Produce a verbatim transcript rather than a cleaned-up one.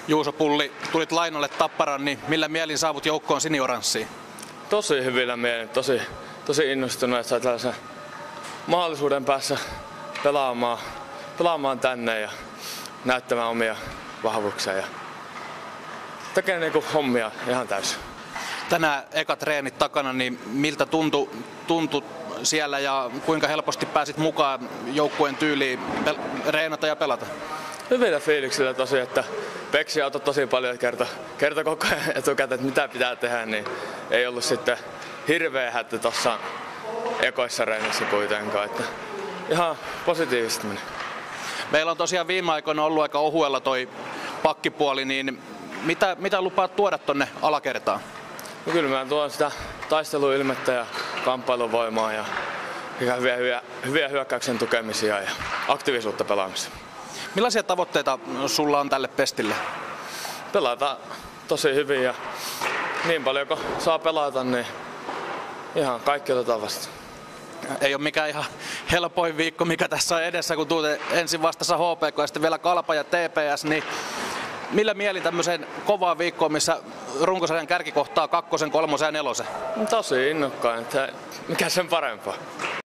Juuso Pulli, tulit lainalle Tapparaan, niin millä mielin saavut joukkoon sinioranssiin? Tosi hyvillä mielin, tosi, tosi innostunut, että sai tällaisen mahdollisuuden päässä pelaamaan, pelaamaan tänne ja näyttämään omia vahvuuksia ja tekee niinku hommia ihan täysin. Tänään eka treenit takana, niin miltä tuntui, tuntui siellä ja kuinka helposti pääsit mukaan joukkueen tyyliin pel- reenata ja pelata? Hyvillä fiiliksillä tosi, että Peksi auttoi tosi paljon, että kertoi kerto koko ajan etukäteen, että mitä pitää tehdä, niin ei ollut sitten hirveä hättä tuossa ekoissa reenissä kuitenkaan, että ihan positiivisesti meni. Meillä on tosiaan viime aikoina ollut aika ohuella toi pakkipuoli, niin mitä, mitä lupaat tuoda tonne alakertaan? No kyllä mä tuon sitä taisteluilmettä ja kamppailuvoimaa ja hyviä, hyviä, hyviä hyökkäyksen tukemisia ja aktiivisuutta pelaamista. Millaisia tavoitteita sulla on tälle pestille? Pelata tosi hyvin ja niin paljon kun saa pelata, niin ihan kaikki otetaan vastaan. Ei ole mikään ihan helpoin viikko, mikä tässä on edessä, kun tuutte ensin vastassa H P K ja sitten vielä Kalpa ja T P S, niin millä mielin tämmöiseen kovaan viikkoon, missä runkosarjan kärki kohtaa kakkosen, kolmosen ja nelosen? Tosi innokkain, että mikä sen parempaa.